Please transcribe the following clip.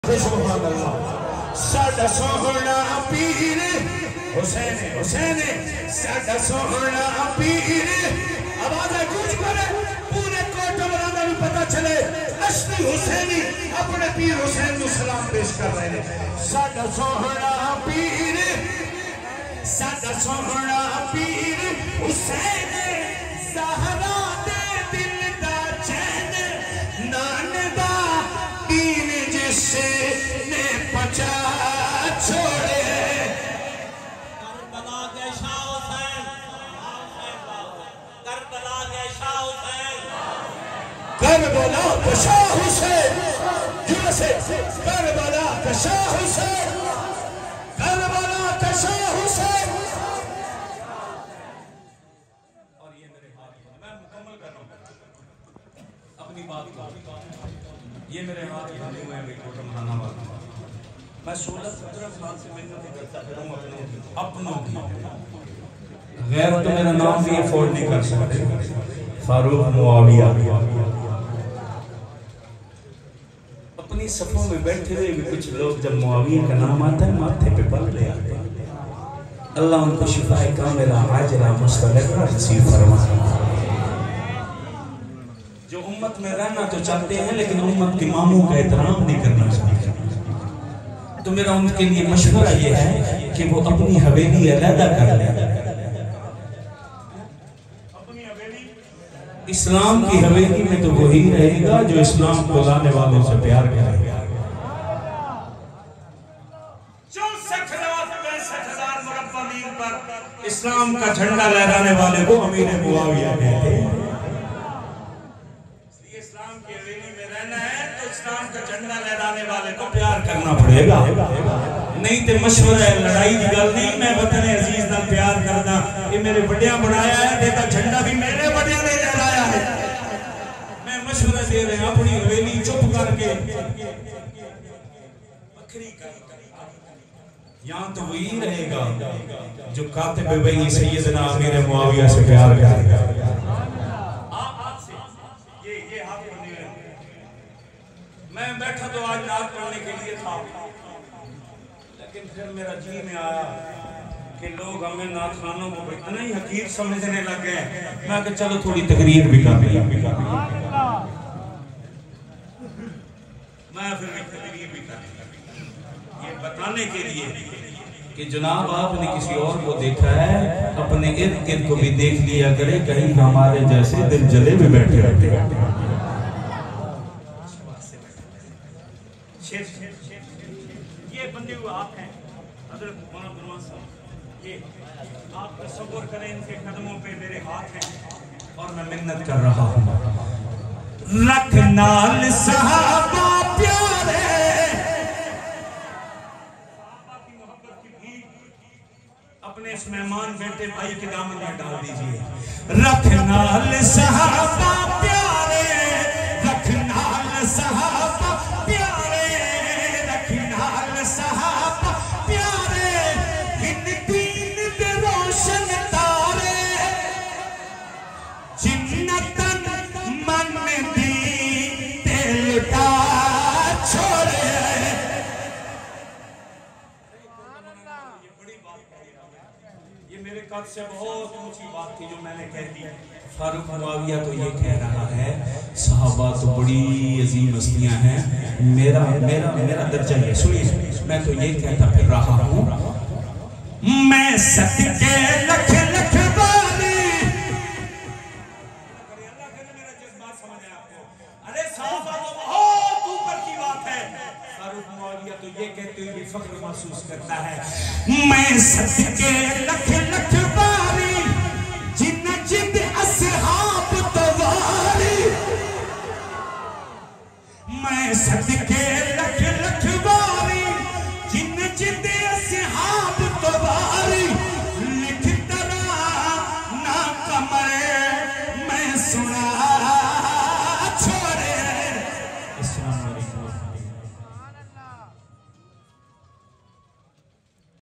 साडा सोहना पीर हुसैन हुसैन साडा सोहना पीर आवाज़ गूंज करे पूरे कोटवाला भी पता चले असली हुसैनी अपने पीर हुसैन को सलाम पेश कर रहे हैं। साडा सोहना पीर हुसैन ज़हरा दे दिल दा चैन नान दा दीन जिसे ने पचा छोड़े करबला के शाह हुसैन करबला के शाह हुसैन करबला का शाह हुसैन करबला का शाह हुसैन करबला का शाह हुसैन। और ये मेरे हाथ में मैं मुकम्मल कर रहा हूं अपनी बात को। ये मेरे हाथ में हुए हैं बेटा मनाना वाला। मैं 16-17 साल से मेहनत करता हूं अपनों की। गैर तो मेरा नाम भी अफोर्ड नहीं कर सकते। फारूक मुआविया अपनी सफों में बैठे हुए भी कुछ लोग जब मुआविया का नाम आता है माथे पे पल ले आते हैं। अल्लाह उनको शिफाए कामिला आजिला मुस्तक़िला नसीब फरमाए। जो उम्मत में रहना तो चाहते हैं लेकिन उम्मत के इमामों का एहतराम नहीं करना चाहते, तो मेरा उनके लिए मशवरा ये है कि वो अपनी हवेली अलहदा कर ले। अपनी हवेली इस्लाम की हवेली में तो वही रहेगा जो इस्लाम को लाने वालों से प्यार करेगा। 64,65,000 मुरब्बा मील पर इस्लाम का झंडा लहराने वाले को अमीर मुआविया कहते हैं। इस्लाम की हवेली में रहना है तो इस्लाम का झंडा लहराने वाले को प्यार करना पड़ेगा। नहीं तो मशवरा है लड़ाई की गल नहीं। मैं वतन अजीज नाल प्यार करना ये मेरे बड़िया बनाया है, तेरा झंडा भी मेरे बड़िया ने लहराया है। मैं मशवरा दे रहे हैं अपनी हवेली चुप करके बकरी कर। यहाँ तो वही रहेगा जो कातिब वही सैयदना अमीर मुआविया से प्यार करेगा। मैं बैठा तो आज नात पढ़ने के लिए था, लेकिन फिर मेरा जी में आया कि लोग हमें नात खानों को इतना ही हकीर समझने लग गए। मैं कि चलो थोड़ी तकरीर भी कर ली। मैं फिर तकरीर भी कर ली ये बताने के लिए कि जनाब आपने किसी और को देखा है, अपने इर्द गिर्द को भी देख लिया करे, कहीं हमारे जैसे दिल जले में बैठे रहते हैं। ये बंदे हुए आप हैं हज़रत मौलाना गुरवान साहब, ये आप तसव्वुर करें इनके कदमों पे मेरे हाथ हैं और मैं मिन्नत कर रहा हूँ। रख नाल सहाबा प्यारे सहाबा की मोहब्बत की भीख अपने इस मेहमान बेटे भाई के दामन में डाल दीजिए। रख नाल सहाबा प्यारे, रख नाल सहाबा प्यारे, रख नाल सहाबा प्यारे, इन दीन दे रोशन तारे जिन्नतन मन दी ते लुटा छोड़े। ये मेरे कद से बहुत ऊंची बात थी जो मैंने कह दी। फारूक मुआविया तो ये कह रहा है सहाबा तो बड़ी अजीम हस्तियां हैं, मेरा मेरा मेरा दर्जा ये सुनिए। मैं तो ये कहता फिर रहा हूँ मैं सदके लख लख वाली। मेरा जज्बात समझ आया आपको? अरे सहाबा तो बहुत ऊपर की बात है। फारूक मुआविया तो ये कहते हुए फख्र महसूस करता है मैं सदके लख लख वाली जिन जिंद असहाब तो वाली। मैं सदके